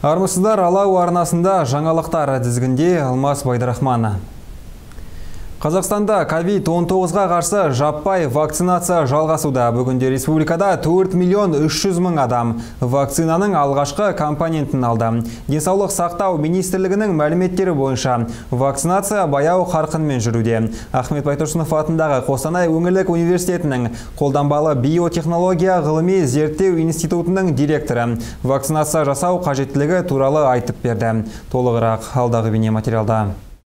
Армысыздар, Алау арнасында жаңалықтар тізгінде Алмас Байдарахман. Қазақстанда COVID-19-ға қарсы жаппай вакцинация жалғасуда. Бүгінде республикада 4 миллион 300 мың адам вакцинаның алғашқы компонентін алды. Денсаулық сақтау министрлігінің мәліметтері бойынша вакцинация баяу қарқынмен жүруде. Ахмет Байтұрсынов атындағы Қостанай өңірлік университетінің қолданбалы биотехнология ғылыми зерттеу институтының директоры вакцинация жасау қажеттілігі туралы айтып берді. Толығырақ алдағы бейнематериалда.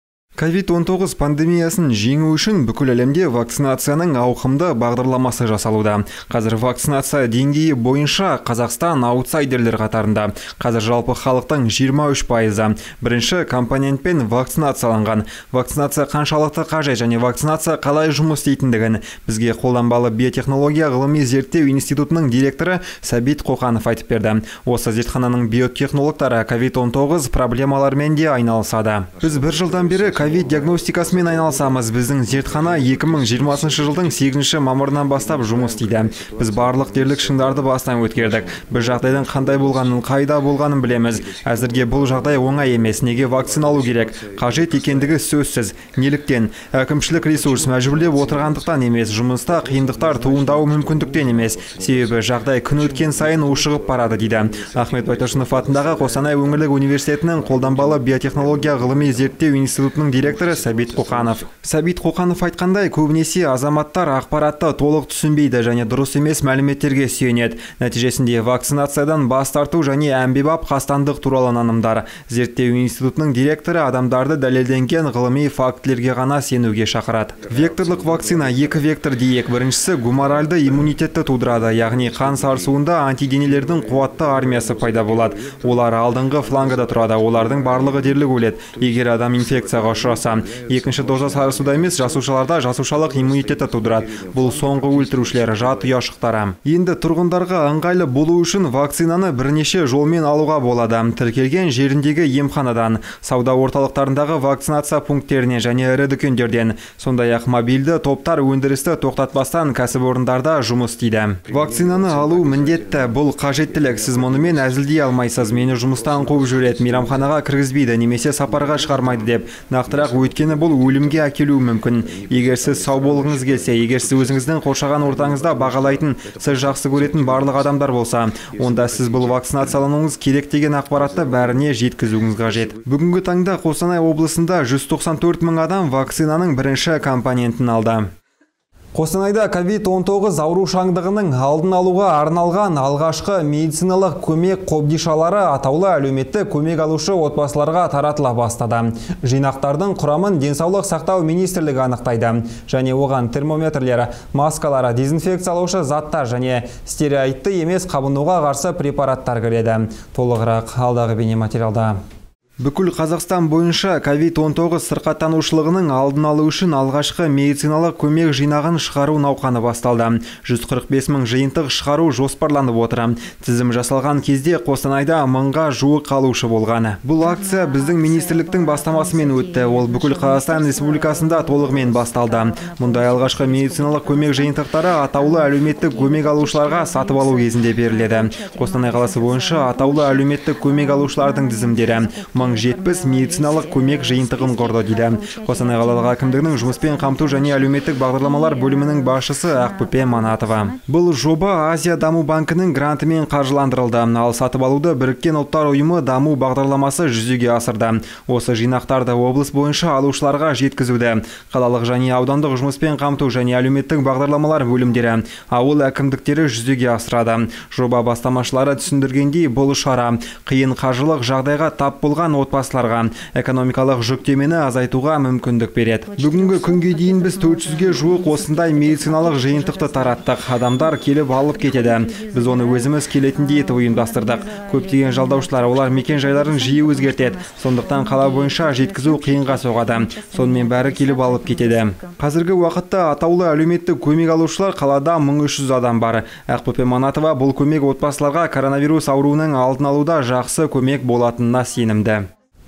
COVID-19 пандемиясын жеңу үшін бүкіл әлемде вакцинацияның ауқымды бағдарламасы жасалуда. Қазір вакцинация деңгейі бойынша Қазақстан аутсайдерлер қатарында. Қазір жалпы халықтың 23%. Бірінші компонентпен вакцинацияланған. Вакцинация қаншалықты қажет және вакцинация қалай жұмыс істейтіндігін бізге қолданбалы биотехнология ғылыми зерттеу институтының директоры Сәбит Қоқанов айтып берді. Осы зертхананың биотехнологтары COVID-19 проблемалармен де айналысады. Біз бір жылдан бері диагностикасымен айналысамыз. Біздің зертхана 2020 жылдың 8 мамырынан бастап жұмыс істейді. Біз барлық дерлік шыңдарды бастан өткердік. Біз жағдайдың қандай болғанын, қайда болғанын білеміз. Әзірге бұл жағдай оңай емес. Неге вакцина алу керек? Қажет екендігі сөзсіз. Неліктен? Әкімшілік ресурс мәжбүрлеп отырғандықтан емес, жұмыста қиындықтар туындауы мүмкіндіктен емес. Себебі жағдай күн өткен сайын ушығып барады дейді. Ахмет Байтұрсынов атындағы Қостанай өңірлік университетінің қолданбалы биотехнология ғылыми зерттеу институтының директоры Сәбит Қоқанов. Сәбит Қоқанов айтқандай, көбінесе азаматтар ақпаратты толық түсінбейді және дұрыс емес мәліметтерге сүйенеді. Нәтижесінде вакцинациядан бас тарту және әмбебап қастандық туралы нанымдар. Зерттеу институтының директоры адамдарды дәлелденген ғылыми фактілерге ғана сенуге шақырады. Векторлық вакцина екі вектор дейік. Біріншісі гуморальды иммунитетті тудырады, яғни қан сарысуында антиденелердің қуатты армиясы пайда болады. Олар алдыңғы флангада тұрады, олардың барлығы дерлік өледі. Егер адам инфекцияға ұшыраса, екінші доза сарысуда емес, жасушаларда жасушалық иммунитеті тудырады. Бұл соңғы өлтірушілер, жат ұяшықтары. Енді тұрғындарға ыңғайлы болу үшін вакцинаны бірнеше жолмен алуға болады. Тіркелген жеріндегі емханадан, сауда орталықтарындағы вакцинация пункттеріне және ірі дүкендерден, сондай-ақ мобильді топтар өндірісті тоқтатпастан кәсіпорындарда жұмыс істейді. Вакцинаны алу міндетті, бұл қажеттілік. Сіз мұнымен әзілдей алмайсыз. Мені жұмыстан қуып жүреді, мейрамханаға кіргізбейді, немесе сапарға шығармайды деп. Нақтырақ, өйткені бұл өлімге әкелуі мүмкін. Егер сіз сау болғыңыз келсе, егер сіз өзіңіздің қоршаған ортаңызда бағалайтын, сіз жақсы көретін барлық адамдар болса, онда сіз бұл вакцинациялануыңыз керек деген ақпаратты бәріне жеткізуіңіз қажет. Бүгінгі таңда Қостанай облысында 194 мың адам вакцинаның бірінші компонентін алды. Қостанайда COVID-19 аурушаңдығының алдын алуға арналған алғашқы медициналық көмек қобдишалары атаулы әлеуметтік көмек алушы отбасыларға таратыла бастады. Жинақтардың құрамын денсаулық сақтау министрлігі анықтайды және оған термометрлер, маскалары, дезинфекциялаушы заттар және стероидты емес қабынуға қарсы препараттар кіреді. Толығырақ алдағы бейнематериалда. Бүкіл Қазақстан бойынша COVID-19 сырқаттанушылығының алдын алу үшін алғашқы медициналық көмек жинағын шығару науқаны басталды. 145 мың жиынтық шығару жоспарланып отыр. Тізім жасалған кезде Қостанайда мыңға жуық алушы болған. Бұл акция біздің министрліктің бастамасымен өтті. Ол бүкіл Қазақстан Республикасында толығымен басталды. Мұндай алғашқы медициналық көмек жиынтықтары атаулы әлеуметтік көмек алушыларға сатып алу кезінде беріледі. Қостанай қаласы бойынша атаулы әлеуметтік көмек алушылардың тізімдері 70 медициналық көмек жиынтығын құрды дейді. Қостанай қалалық әкімдігінің жұмыспен қамту және әлеуметтік бағдарламалар бөлімінің басшысы Ақбөпе Манатова. Бұл жоба Азия даму банкінің грантымен қаржыландырылды. Ал сатып алуды Біріккен ұлттар ұйымы даму бағдарламасы жүзеге асырды. Осы жинақтарды облыс бойынша алушыларға жеткізуді қалалық және аудандық жұмыспен қамту және әлеуметтік бағдарламалар бөлімдері, ауыл әкімдіктері жүзеге асырады. Жоба бастамашылары түсіндіргендей, бұл шара қиын қаржылық жағдайға тап болған отбасыларға экономикалық жүктемені азайтуға мүмкіндік береді. Бүгінгі күнге дейін біз 400-ге жуық осындай медициналық жиынтықты тараттық. Адамдар келіп алып кетеді. Біз оны өзіміз келетіндей етіп ұйымдастырдық. Көптеген жалдаушылар, олар мекен жайларын жиі өзгертеді. Сондықтан қала бойынша жеткізу қиынға соғады. Сонымен бәрі келіп алып кетеді. Қазіргі уақытта атаулы әлеуметтік көмек алушылар қалада 1300 адам бар. Ақбөпе Манатова бұл көмек отбасыларға коронавирус ауруының алдын алуда жақсы көмек болатынына сенімді.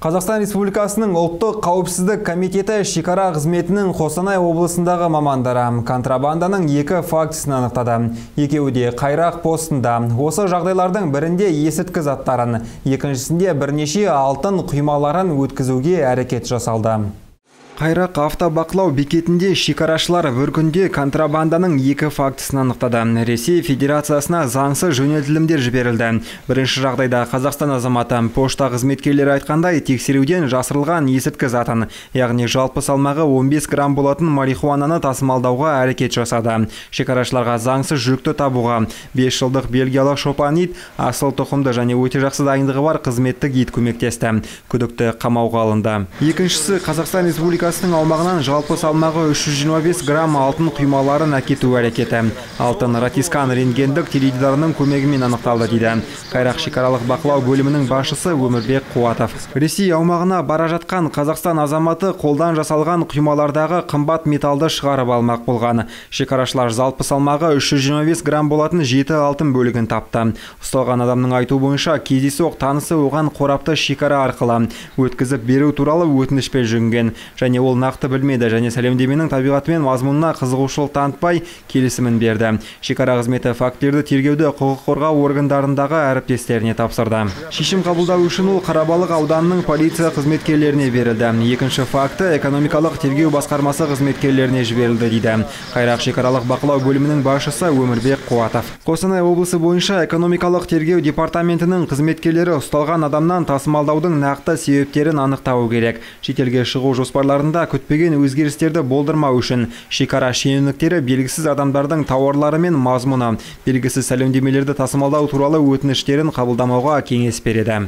Қазақстан Республикасының ұлттық қауіпсіздік комитеті шекара қызметінің Қостанай облысындағы мамандары контрабанданың 2 фактісін анықтады. Екеуі де Қайрақ постында. Осы жағдайлардың бірінде есірткі заттарын, екіншісінде бірнеше алтын құймаларын өткізуге әрекет жасалды. Қайрақ автобақылау бекетінде шекарашылар бір күнде контрабанданың 2 фактісін анықтады. Ресей Федерациясына заңсыз жөнелтілімдер жіберілді. Бірінші жағдайда Қазақстан азаматы пошта қызметкерлері айтқандай тексеруден жасырылған есірткі затын, яғни жалпы салмағы 15 грамм болатын марихуананы тасымалдауға әрекет жасады. Шекарашыларға заңсыз жүкті табуға 5 жылдық бельгиялық шопан ит, асыл тұқымды және өте жақсы дайындығы бар қызметтік ит көмектесті. Күдікті қамауға алынды. Екіншісі Қазақстан Республикасының аумағынан жалпы салмағы 325 грамм алтын құймаларын әкету әрекеті. Алтын ратискан рентгендік теледидарының көмегімен анықталды дейді Қайрақ шекаралық бақылау бөлімінің басшысы Өмірбек Қуатов. Ресей аумағына бара жатқан Қазақстан азаматы қолдан жасалған құймалардағы қымбат металды шығарып алмақ болған. Шекарашылар жалпы салмағы 325 грамм болатын 7 алтын бөлігін тапты. Ұсталған адамның айтуы бойынша кездейсоқ танысы оған қорапты шекара арқылы өткізіп беру туралы өтінішпен жүгінген. Және ол нақты білмеді және сәлемдеменің табиғатымен мазмұнына қызығушылық танытпай келісімін берді. Шекара қызметі фактілерді тергеуді құқық қорғау органдарындағы әріптестеріне тапсырды. Шешім қабылдау үшін ол Қарабалық ауданының полиция қызметкерлеріне берілді. Екінші факті экономикалық тергеу басқармасы қызметкерлеріне жіберілді дейді Қайрақ шекаралық бақылау бөлімінің басшысы Өмірбек Қуатов. Қостанай облысы бойынша экономикалық тергеу департаментінің қызметкерлері ұсталған адамнан тасымалдаудың нақты себептерін анықтауы керек. Шетелге шығу жоспарларында күтпеген өзгерістерді болдырмау үшін шекара шенеуніктері белгісіз адамдардың тауарлары мен мазмұны, белгісіз сәлемдемелерді тасымалдау туралы өтініштерін қабылдамауға кеңес береді.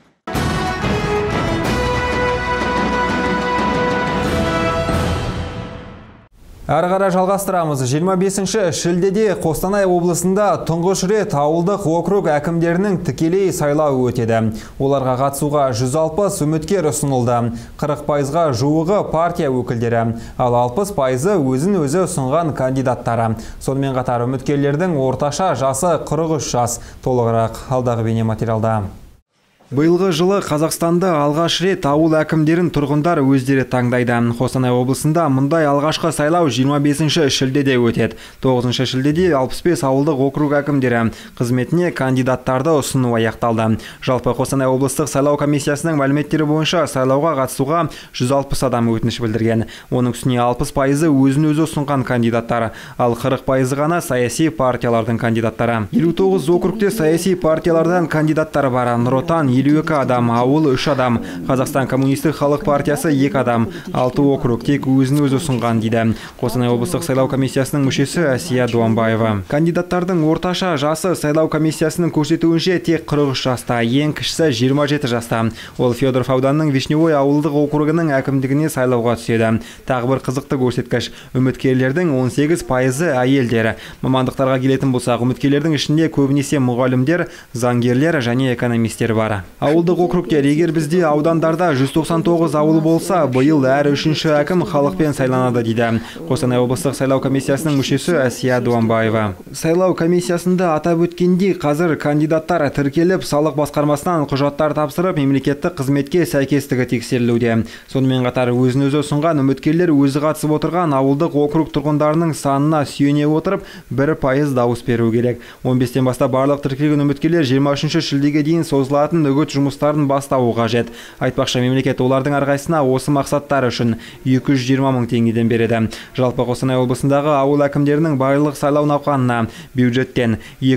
Әрі қарай жалғастырамыз. 25 шілдеде Қостанай облысында тұңғыш рет ауылдық округ әкімдерінің тікелей сайлауы өтеді. Оларға қатысуға 160 үміткер ұсынылды. 40%-ға жуығы партия өкілдері, ал 60% өзін-өзі ұсынған кандидаттары. Сонымен қатар үміткерлердің орташа жасы 43 жас. Толығырақ алдағы бейнематериалда. Биылғы жылы Қазақстанда алғаш рет ауыл әкімдерін тұрғындар өздері таңдайды. Қостанай облысында мұндай алғашқы сайлау 25 шілдеде өтеді. 9 шілдеде 65 ауылдық округ әкімдері қызметіне кандидаттарды ұсыну аяқталды. Жалпы Қостанай облыстық сайлау комиссиясының мәліметтері бойынша сайлауға қатысуға 160 адам өтініш білдірген. Оның үстіне 60% өзін-өзі ұсынған кандидаттар, ал 40% ғана саяси партиялардың кандидаттары. 59 округте саяси партиялардан кандидаттар бар. Нұр Отан 52 адам, ауыл 3 адам, Қазақстан коммунистік халық партиясы 2 адам, 6 округ тек өзін-өзі ұсынған дейді Қостанай облыстық сайлау комиссиясының мүшесі Әсия Дуанбаева. Кандидаттардың орташа жасы сайлау комиссиясының көрсетуінше тек 43 жаста, ең кішісі 27 жаста. Ол Федоров ауданының Вишневой ауылдық округының әкімдігіне сайлауға түседі. Тағы бір қызықты көрсеткіш, үміткерлердің 18% әйелдері. Мамандықтарға келетін болсақ, үміткерлердің ішінде көбінесе мұғалімдер, заңгерлер және экономистер бар. Ауылдық округтер, егер бізде аудандарда 199 ауыл болса, биыл әр 3-ші әкім халықпен сайланады дейді Қостанай облыстық сайлау комиссиясының мүшесі Әсия Дуанбаева. Сайлау комиссиясында атап өткендей, қазір кандидаттар тіркеліп, салық басқармасынан құжаттар тапсырып, мемлекеттік қызметке сәйкестігі тексерілуде. Сонымен қатар өзін-өзі ұсынған үміткерлер өзі қатысып отырған ауылдық округ тұрғындарының санына сүйене отырып, 1% дауыс беру керек. 15-тен бастап барлық тіркелген үміткерлер 23 шілдеге дейін созылатын үгіт жұмыстарын бастауы қажет. Айтпақшы, мемлекет олардың әрқайсысына осы мақсаттар үшін 220 мың теңгеден береді. Жалпы Қостанай облысындағы ауыл әкімдерінің барлық сайлау науқанына бюджеттен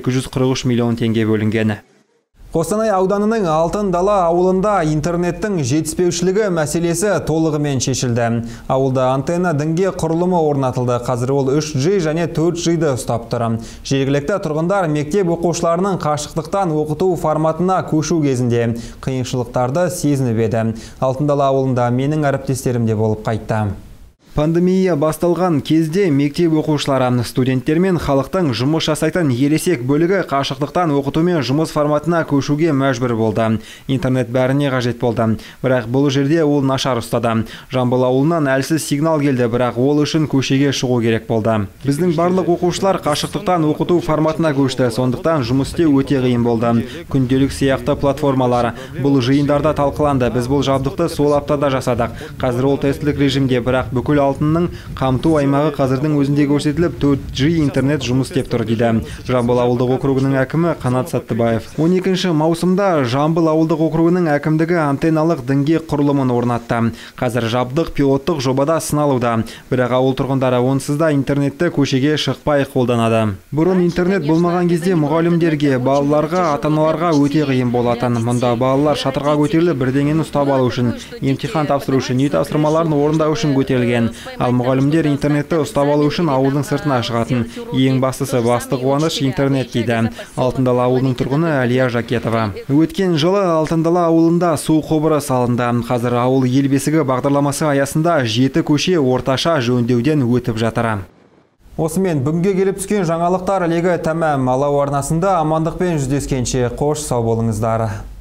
243 миллион теңге бөлінген. Қостанай ауданының Алтын Дала ауылында интернеттің жетіспеушілігі мәселесі толығымен шешілді. Ауылда антенна діңге құрылымы орнатылды. Қазір ол 3G және 4G-ді ұстап тұр. Жергілікті тұрғындар мектеп оқушыларының қашықтықтан оқыту форматына көшу кезінде қиыншылықтарды сезініп еді. Алтын Дала ауылында менің әріптестерім де болып қайтты. Пандемия басталған кезде мектеп оқушылары, студенттер мен халықтың жұмыс жасайтын ересек бөлігі қашықтықтан оқыту мен жұмыс форматына көшуге мәжбүр болды. Интернет бәріне қажет болды. Бірақ бұл жерде ол нашар ұстады. Жамбыл ауылынан әлсіз сигнал келді, бірақ ол үшін көшеге шығу керек болды. Біздің барлық оқушылар қашықтықтан оқыту форматына көшті, сондықтан жұмыс істеу өте қиын болды. Күнделік сияқты платформалар бұл жиындарда талқыланды. Біз бұл жабдықты сол аптада жасадық. Қазір ол тесттік режимде, бірақ бүкіл алтынның қамту аймағы қазірдің өзінде көрсетіліп, 4G интернет жұмыс істеп тұр дейді Жамбыл ауылдық округінің әкімі Қанат Саттыбаев. 12 маусымда Жамбыл ауылдық округінің әкімдігі антенналық діңгек құрылымын орнатты. Қазір жабдық пилоттық жобада сыналуда. Бірақ ауыл тұрғындары онсыз да интернетті көшеге шықпай қолданады. Бұрын интернет болмаған кезде мұғалімдерге, балаларға, ата-аналарға өте қиын болатын. Мұнда балалар шатырға көтеріліп бірдеңені ұстап алу үшін, емтихан тапсыру үшін, үй тапсырмаларын орындау үшін көтерілген. Ал мұғалімдер интернетті ұстап алу үшін ауылдың сыртына шығатын. Ең бастысы басты қуаныш интернет дейді Алтындала ауылының тұрғыны Әлия Жакетова. Өткен жылы Алтындала ауылында су құбыры салынды. Қазір ауыл ел бесігі бағдарламасы аясында 7 көше орташа жөндеуден өтіп жатыр. Осымен бүгінге келіп түскен жаңалықтар легі тәмам. Алау арнасында амандықпен жүздескенше қош сау болыңыздар.